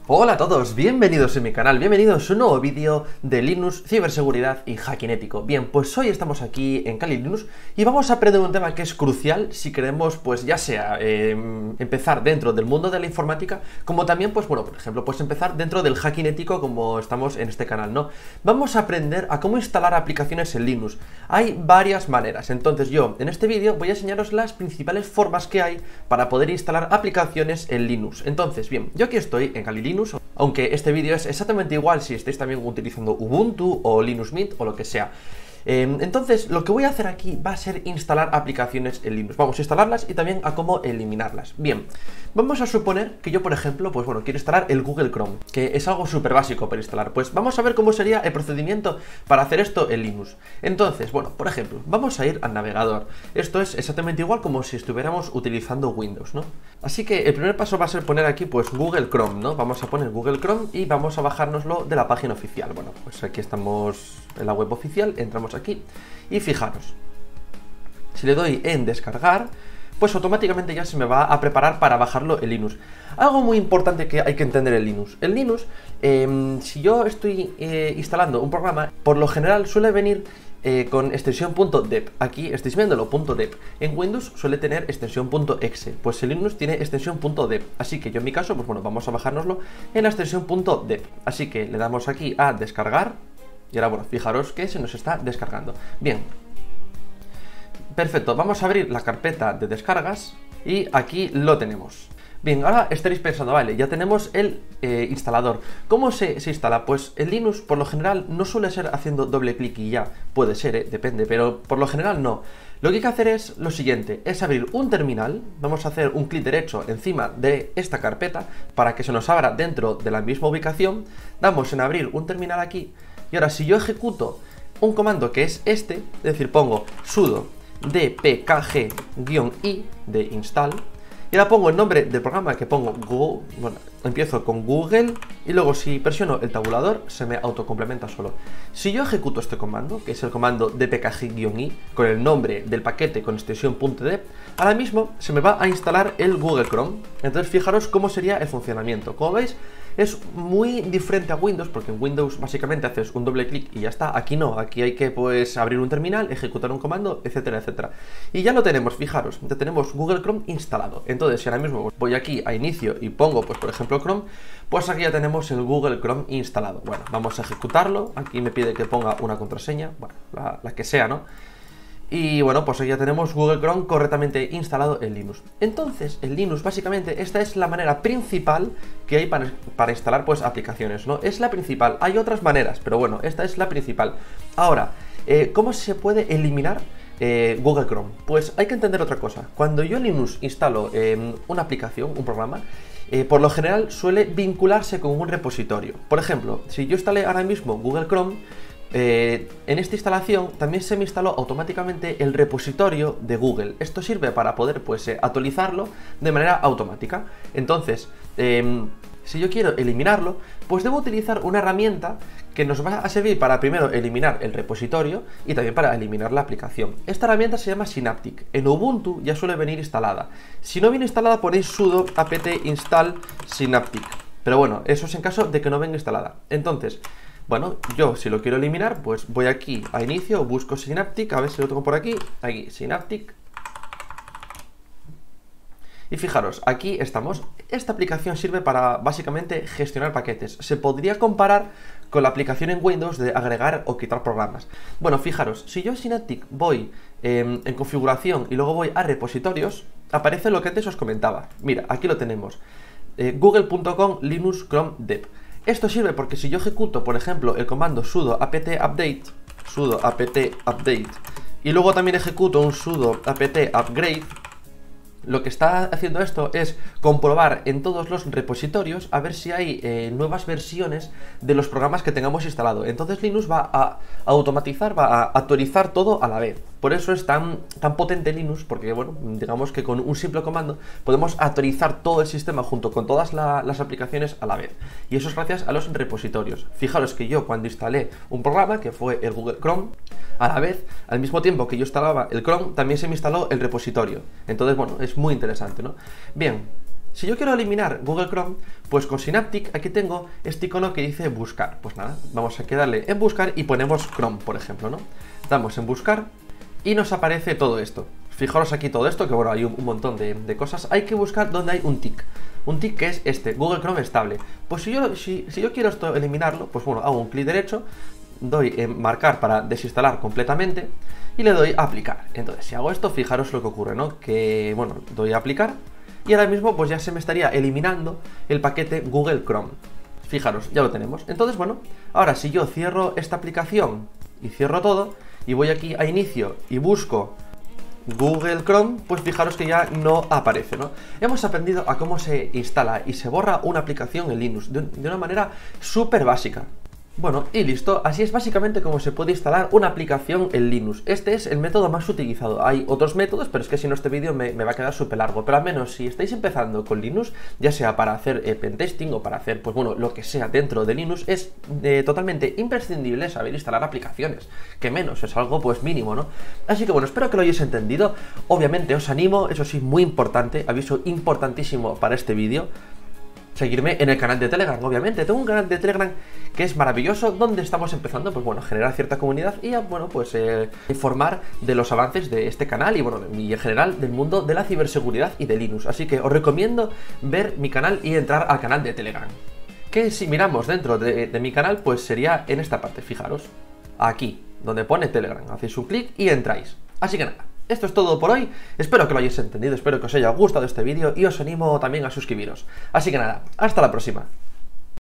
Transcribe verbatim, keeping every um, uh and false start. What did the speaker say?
Hola a todos, bienvenidos a mi canal, bienvenidos a un nuevo vídeo de Linux, ciberseguridad y hacking ético. Bien, pues hoy estamos aquí en Kali Linux y vamos a aprender un tema que es crucial si queremos, pues ya sea eh, empezar dentro del mundo de la informática, como también, pues bueno, por ejemplo, pues empezar dentro del hacking ético como estamos en este canal, ¿no? Vamos a aprender a cómo instalar aplicaciones en Linux. Hay varias maneras, entonces yo en este vídeo voy a enseñaros las principales formas que hay para poder instalar aplicaciones en Linux. Entonces, bien, yo aquí estoy en Kali Linux, aunque este vídeo es exactamente igual si estáis también utilizando Ubuntu o Linux Mint o lo que sea. Eh, entonces, lo que voy a hacer aquí va a ser instalar aplicaciones en Linux. Vamos a instalarlas y también a cómo eliminarlas. Bien, vamos a suponer que yo, por ejemplo, pues bueno, quiero instalar el Google Chrome, que es algo súper básico para instalar. Pues vamos a ver cómo sería el procedimiento para hacer esto en Linux. Entonces, bueno, por ejemplo, vamos a ir al navegador. Esto es exactamente igual como si estuviéramos utilizando Windows, ¿no? Así que el primer paso va a ser poner aquí, pues, Google Chrome, ¿no? Vamos a poner Google Chrome y vamos a bajárnoslo de la página oficial. Bueno, pues aquí estamos en la web oficial, entramos aquí y fijaros, si le doy en descargar, pues automáticamente ya se me va a preparar para bajarlo en Linux. Algo muy importante que hay que entender en Linux. En Linux, eh, si yo estoy eh, instalando un programa, por lo general suele venir eh, con extensión .deb. Aquí estáis viéndolo, .deb. En Windows suele tener extensión .exe. Pues en Linux tiene extensión .deb. Así que yo en mi caso, pues bueno, vamos a bajárnoslo en la extensión .deb. Así que le damos aquí a descargar. Y ahora, bueno, fijaros que se nos está descargando. Bien. Perfecto, vamos a abrir la carpeta de descargas y aquí lo tenemos. Bien, ahora estaréis pensando, vale, ya tenemos el eh, instalador. ¿Cómo se, se instala? Pues en Linux, por lo general, no suele ser haciendo doble clic y ya. Puede ser, eh, depende, pero por lo general no. Lo que hay que hacer es lo siguiente, es abrir un terminal. Vamos a hacer un clic derecho encima de esta carpeta para que se nos abra dentro de la misma ubicación. Damos en abrir un terminal aquí. Y ahora, si yo ejecuto un comando que es este, es decir, pongo sudo dpkg-i de install, y ahora pongo el nombre del programa que pongo Google, bueno, empiezo con Google, y luego si presiono el tabulador se me autocomplementa solo. Si yo ejecuto este comando, que es el comando dpkg-i, con el nombre del paquete con extensión .deb, ahora mismo se me va a instalar el Google Chrome. Entonces fijaros cómo sería el funcionamiento. Como veis, es muy diferente a Windows, porque en Windows básicamente haces un doble clic y ya está. Aquí no, aquí hay que pues abrir un terminal, ejecutar un comando, etcétera, etcétera. Y ya lo tenemos, fijaros, ya tenemos Google Chrome instalado. Entonces, si ahora mismo voy aquí a inicio y pongo, pues por ejemplo, Chrome, pues aquí ya tenemos el Google Chrome instalado. Bueno, vamos a ejecutarlo. Aquí me pide que ponga una contraseña, bueno, la, la que sea, ¿no? Y bueno, pues aquí ya tenemos Google Chrome correctamente instalado en Linux. Entonces, en Linux, básicamente, esta es la manera principal que hay para, para instalar, pues, aplicaciones, ¿no? Es la principal. Hay otras maneras, pero bueno, esta es la principal. Ahora, eh, ¿cómo se puede eliminar eh, Google Chrome? Pues hay que entender otra cosa. Cuando yo en Linux instalo eh, una aplicación, un programa, eh, por lo general suele vincularse con un repositorio. Por ejemplo, si yo instalé ahora mismo Google Chrome, Eh, en esta instalación también se me instaló automáticamente el repositorio de Google. Esto sirve para poder pues eh, actualizarlo de manera automática. Entonces, eh, si yo quiero eliminarlo, pues debo utilizar una herramienta que nos va a servir para primero eliminar el repositorio y también para eliminar la aplicación. Esta herramienta se llama Synaptic. En Ubuntu ya suele venir instalada. Si no viene instalada, ponéis sudo apt install synaptic. Pero bueno, eso es en caso de que no venga instalada. Entonces, bueno, yo si lo quiero eliminar, pues voy aquí a inicio, busco Synaptic, a ver si lo tengo por aquí, aquí, Synaptic. Y fijaros, aquí estamos. Esta aplicación sirve para básicamente gestionar paquetes. Se podría comparar con la aplicación en Windows de agregar o quitar programas. Bueno, fijaros, si yo en Synaptic voy eh, en configuración y luego voy a repositorios, aparece lo que antes os comentaba. Mira, aquí lo tenemos, eh, google punto com linux chrome dev. Esto sirve porque si yo ejecuto, por ejemplo, el comando sudo apt update, sudo apt update, y luego también ejecuto un sudo apt upgrade, lo que está haciendo esto es comprobar en todos los repositorios a ver si hay eh, nuevas versiones de los programas que tengamos instalado. Entonces Linux va a automatizar, va a actualizar todo a la vez. Por eso es tan, tan potente Linux, porque bueno, digamos que con un simple comando podemos actualizar todo el sistema junto con todas la, las aplicaciones a la vez. Y eso es gracias a los repositorios. Fijaros que yo cuando instalé un programa, que fue el Google Chrome, a la vez, al mismo tiempo que yo instalaba el Chrome, también se me instaló el repositorio. Entonces, bueno, es muy interesante, ¿no? Bien, Si yo quiero eliminar Google Chrome, pues con Synaptic aquí tengo este icono que dice buscar. Pues nada, vamos aquí a darle en buscar y ponemos Chrome, por ejemplo, ¿no? Damos en buscar y nos aparece todo esto. Fijaros aquí todo esto, que bueno, hay un, un montón de, de cosas. Hay que buscar donde hay un tick. Un tick que es este, Google Chrome estable. Pues si yo, si, si yo quiero esto eliminarlo, pues bueno, hago un clic derecho, doy en marcar para desinstalar completamente y le doy a aplicar. Entonces, si hago esto, fijaros lo que ocurre, ¿no? Que, bueno, doy a aplicar y ahora mismo pues ya se me estaría eliminando el paquete Google Chrome. Fijaros, ya lo tenemos. Entonces, bueno, ahora si yo cierro esta aplicación y cierro todo y voy aquí a inicio y busco Google Chrome, pues fijaros que ya no aparece, ¿no? Hemos aprendido a cómo se instala y se borra una aplicación en Linux de, de una manera súper básica. Bueno, y listo, así es básicamente como se puede instalar una aplicación en Linux. Este es el método más utilizado. Hay otros métodos, pero es que si no este vídeo me, me va a quedar súper largo. Pero al menos si estáis empezando con Linux, ya sea para hacer eh, pentesting o para hacer, pues bueno, lo que sea dentro de Linux, es eh, totalmente imprescindible saber instalar aplicaciones. Que menos, es algo pues mínimo, ¿no? Así que bueno, espero que lo hayáis entendido. Obviamente os animo, eso sí, muy importante, aviso importantísimo para este vídeo, seguirme en el canal de Telegram, obviamente. Tengo un canal de Telegram que es maravilloso, donde estamos empezando, pues bueno, a generar cierta comunidad y a, bueno, pues eh, informar de los avances de este canal y, bueno, y en general del mundo de la ciberseguridad y de Linux. Así que os recomiendo ver mi canal y entrar al canal de Telegram. Que si miramos dentro de, de mi canal, pues sería en esta parte, fijaros, aquí, donde pone Telegram. Hacéis un clic y entráis. Así que nada. Esto es todo por hoy, espero que lo hayáis entendido, espero que os haya gustado este vídeo y os animo también a suscribiros. Así que nada, hasta la próxima.